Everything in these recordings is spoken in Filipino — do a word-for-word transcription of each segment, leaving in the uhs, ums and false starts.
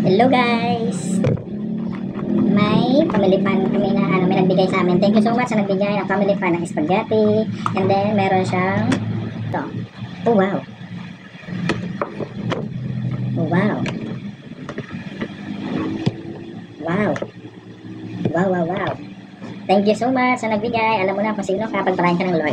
Hello guys! May family pan kami na ano, may nagbigay sa amin. Thank you so much sa nagbigay ng family pan ng spaghetti. And then meron siyang ito. Oh wow! Oh wow! Wow! Wow wow wow! Thank you so much sa nagbigay. Alam mo na kung sino kapag parahin ka ng Lord.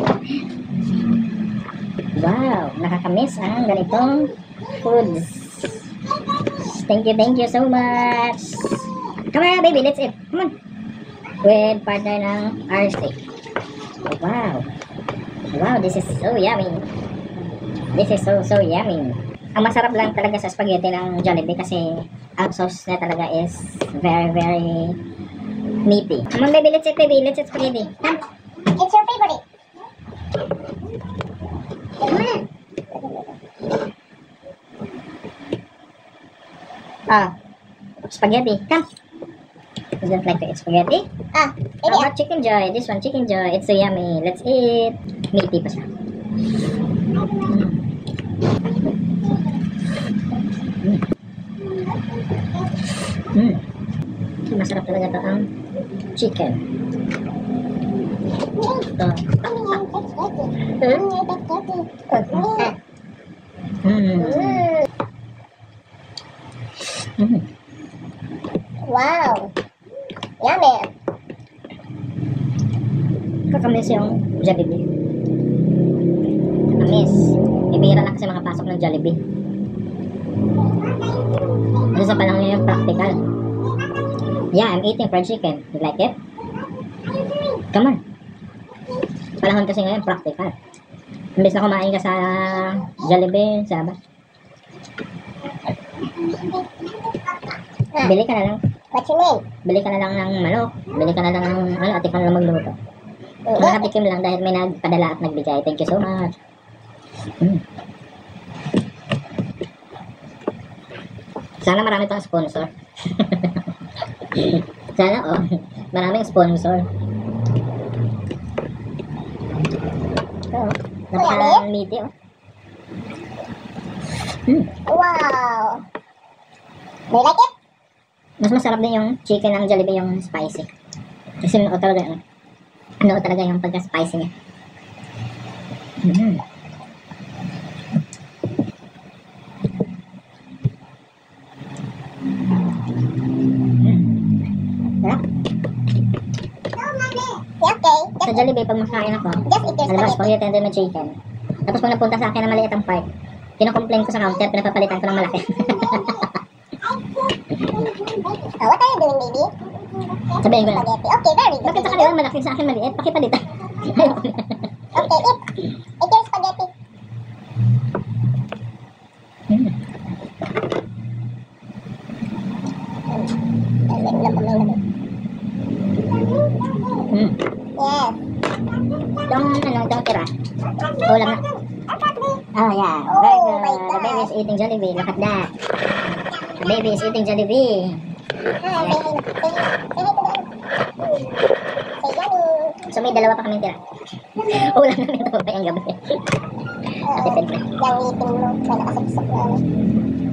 Wow! Nakakamiss ang ganitong foods. Thank you, thank you so much. Come on, baby, let's eat. Come on. With partner ng R C. Wow. Wow, this is so yummy. This is so, so yummy. Ang masarap lang talaga sa spaghetti ng Jollibee kasi ang sauce na talaga is very, very meaty. Come on, baby, let's eat, baby. Let's eat spaghetti. Come. It's your favorite. Come on. Ah, spaghetti. Come. You don't like to eat spaghetti? Ah, How maybe. about chicken joy? This one, chicken joy. It's so yummy. Let's eat. Meaty pa siya. Mm. Mm. Mm. Masarap talaga ito ang chicken. Ito. Mm. Mm. Wow. Yummy. Kakamis yung Jollibee. Kakamis. Ibira na kasi mga pasok ng Jollibee. Ano sa panahon yung practical? Yeah, I'm eating fried chicken. You like it? Come on. Panahon kasi ngayon practical. Imbes na kumain ka sa Jollibee, sa ba? Ah, Bili ka na lang. what's your name? Bili ka na lang ng manok. Bili ka na lang ng ano, at ikaw na lang magluto. Mm. Nakatikim lang dahil may nagpadala at nagbigay. Thank you so much. Mm. Sana marami pang sponsor. Sana oh, maraming sponsor. Oh, napaka-meaty oh. Mm. Wow. Do you like it? Mas masarap din yung chicken ng Jollibee, yung spicy. Kasi noo talaga, ano, noo talaga yung pagka-spicy niya. Mm. Sarap. Yeah, okay. Sa Just, Jollibee, pag makain ako, just eat your alam mo, spaghetti. spaghetti and then may chicken. Tapos pag napunta sa akin na maliit ang part, kinocomplain ko sa counter, pinapapalitan ko ng malaki. Oh, what are you doing, baby? Sabihin ko na, Spaghetti. Okay, very good. bakit sa kanila malaki, sa akin maliit? Pakipalitan. Ayoko na. Okay, eat. Eat your spaghetti. Mm. Mm. Yes. Itong, ano, itong tira. Ulam na. Oh, yeah. Oh, Very my good. The God. baby is eating Jollibee. Look at that. The baby is eating Jollibee. Ah, say hi. Say hi. Say hi to them. Say yummy. So, may dalawa pa kaming tira. Ulam namin ito pa yung gabi. Oo. Ate Pedro. Yung eating mo. May nakasapsap na ano.